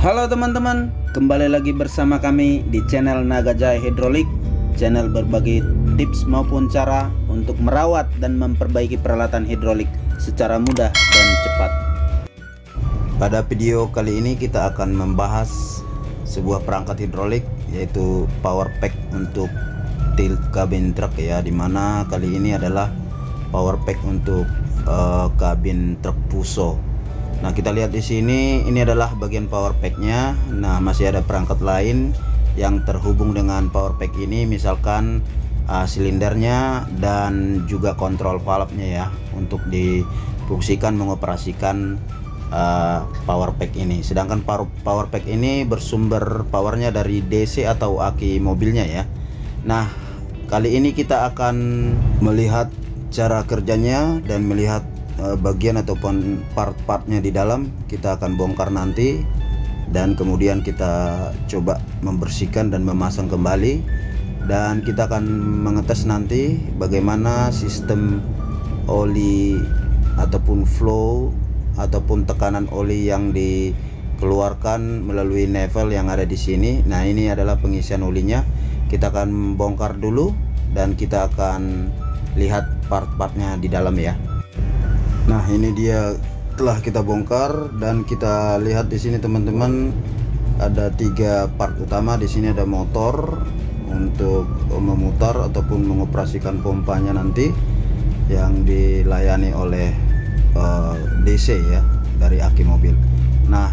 Halo teman-teman, kembali lagi bersama kami di channel Naga Jaya Hidrolik, channel berbagi tips maupun cara untuk merawat dan memperbaiki peralatan hidrolik secara mudah dan cepat. Pada video kali ini kita akan membahas sebuah perangkat hidrolik, yaitu power pack untuk tilt kabin truk ya, dimana kali ini adalah power pack untuk kabin truk Fuso. Nah, kita lihat di sini, ini adalah bagian power packnya. Nah, masih ada perangkat lain yang terhubung dengan power pack ini, misalkan silindernya dan juga kontrol valve-nya ya, untuk difungsikan mengoperasikan power pack ini. Sedangkan power pack ini bersumber powernya dari DC atau aki mobilnya ya. Nah, kali ini kita akan melihat cara kerjanya dan melihat bagian ataupun part-partnya di dalam. Kita akan bongkar nanti dan kemudian kita coba membersihkan dan memasang kembali, dan kita akan mengetes nanti bagaimana sistem oli ataupun flow ataupun tekanan oli yang dikeluarkan melalui nozzle yang ada di sini. Nah, ini adalah pengisian olinya. Kita akan bongkar dulu dan kita akan lihat part-partnya di dalam ya. Nah, ini dia telah kita bongkar dan kita lihat di sini teman-teman, ada 3 part utama. Di sini ada motor untuk memutar ataupun mengoperasikan pompanya nanti yang dilayani oleh DC ya, dari aki mobil. Nah,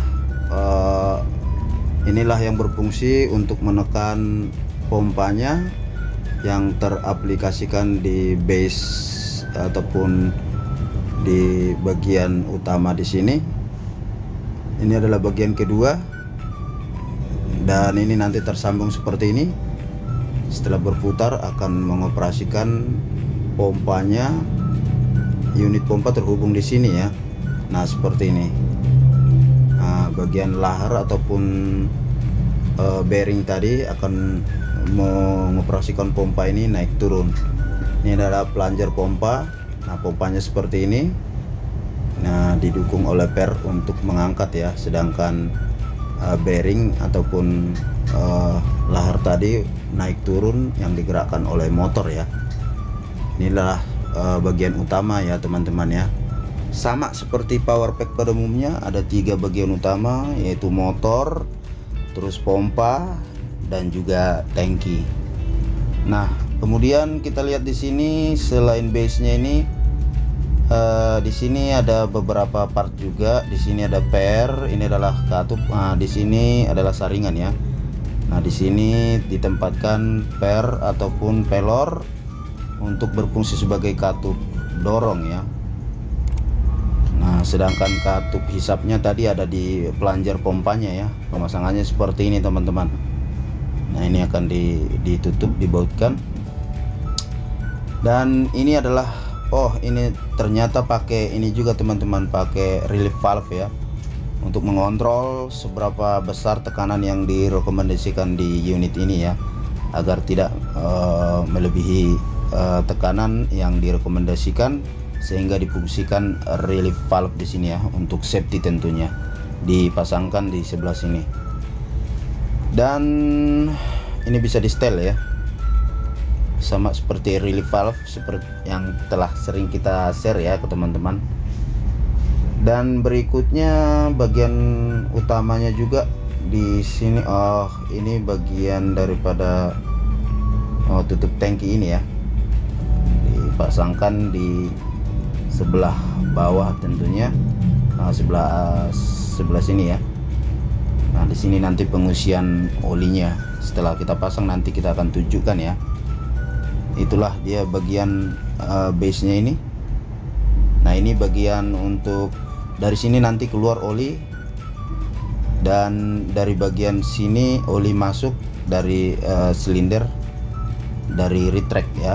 inilah yang berfungsi untuk menekan pompanya yang teraplikasikan di base ataupun di bagian utama di sini. Ini adalah bagian kedua dan ini nanti tersambung seperti ini. Setelah berputar akan mengoperasikan pompanya. Unit pompa terhubung di sini ya. Nah, seperti ini. Nah, bagian lahar ataupun bearing tadi akan mengoperasikan pompa ini naik turun. Ini adalah plunger pompa. Nah, pompanya seperti ini. Nah, didukung oleh per untuk mengangkat ya, sedangkan bearing ataupun lahar tadi naik turun yang digerakkan oleh motor ya. Inilah bagian utama ya teman-teman ya. Sama seperti power pack pada umumnya, ada 3 bagian utama, yaitu motor, terus pompa, dan juga tangki. Nah, kemudian kita lihat di sini selain base-nya ini, di sini ada beberapa part juga. Di sini ada per, ini adalah katup. Nah, di sini adalah saringan ya. Nah, di sini ditempatkan per ataupun pelor untuk berfungsi sebagai katup dorong ya. Nah, sedangkan katup hisapnya tadi ada di plunger pompanya ya. Pemasangannya seperti ini teman-teman. Nah, ini akan ditutup, dibautkan. Dan ini adalah, ini ternyata pakai ini juga teman-teman, pakai relief valve ya, untuk mengontrol seberapa besar tekanan yang direkomendasikan di unit ini ya, agar tidak melebihi tekanan yang direkomendasikan, sehingga difungsikan relief valve di sini ya, untuk safety tentunya, dipasangkan di sebelah sini. Dan ini bisa di setel ya, sama seperti relief valve seperti yang telah sering kita share ya ke teman-teman. Dan berikutnya bagian utamanya juga di sini. Ini bagian daripada tutup tangki ini ya, dipasangkan di sebelah bawah tentunya. Nah, sebelah sini ya. Nah, di sini nanti pengisian olinya. Setelah kita pasang nanti kita akan tunjukkan ya. Itulah dia bagian base-nya ini. Nah, ini bagian untuk dari sini nanti keluar oli, dan dari bagian sini oli masuk dari silinder dari retract ya.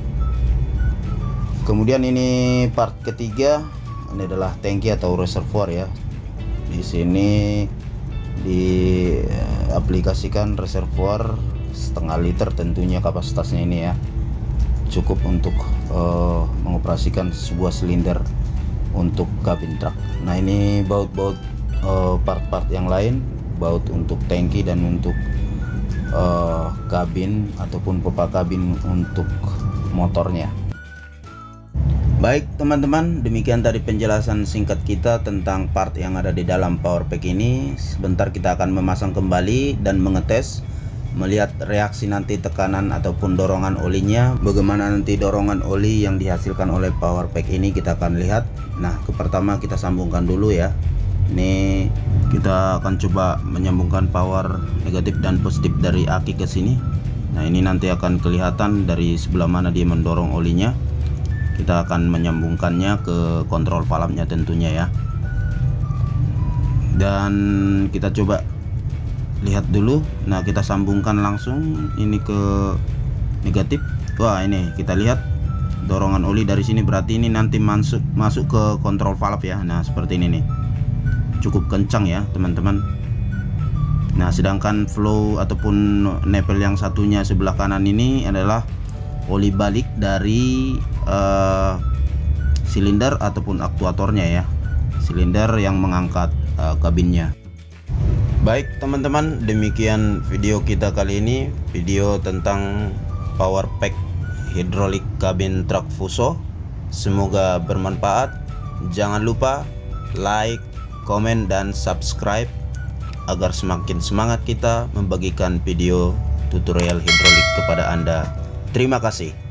Kemudian ini part ketiga, ini adalah tangki atau reservoir ya. Di sini diaplikasikan reservoir setengah liter tentunya kapasitasnya ini ya, cukup untuk mengoperasikan sebuah silinder untuk kabin truk. Nah, ini baut-baut part-part yang lain baut untuk tangki dan untuk kabin ataupun pipa kabin untuk motornya. Baik teman-teman, demikian tadi penjelasan singkat kita tentang part yang ada di dalam power pack ini. Sebentar kita akan memasang kembali dan mengetes, melihat reaksi nanti tekanan ataupun dorongan olinya. Bagaimana nanti dorongan oli yang dihasilkan oleh power pack ini kita akan lihat. Nah, pertama kita sambungkan dulu ya. Ini kita akan coba menyambungkan power negatif dan positif dari aki ke sini. Nah, ini nanti akan kelihatan dari sebelah mana dia mendorong olinya. Kita akan menyambungkannya ke kontrol valve-nya tentunya ya. Dan kita coba lihat dulu. Nah, kita sambungkan langsung ini ke negatif. Wah, ini kita lihat dorongan oli dari sini, berarti ini nanti masuk ke kontrol valve ya. Nah, seperti ini nih. Cukup kencang ya teman-teman. Nah, sedangkan flow ataupun nepel yang satunya sebelah kanan ini adalah oli balik dari silinder ataupun aktuatornya ya, silinder yang mengangkat kabinnya. Baik teman-teman, demikian video kita kali ini, video tentang power pack hidrolik kabin truk Fuso. Semoga bermanfaat. Jangan lupa like, komen, dan subscribe agar semakin semangat kita membagikan video tutorial hidrolik kepada Anda. Terima kasih.